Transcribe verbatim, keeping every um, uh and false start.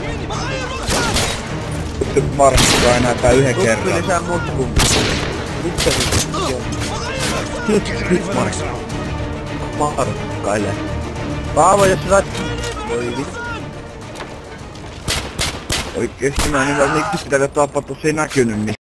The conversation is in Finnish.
Nyt varmistaa enääpä yhden kerran. Tuppi lisää mutkuun. Mitä se on? Nyt Markka. Markkaile. Paavo, jos sä saat... Voi vittu. Oikeesti mä en hyvä, miksi sitä tapahtuu, se ei näkynyt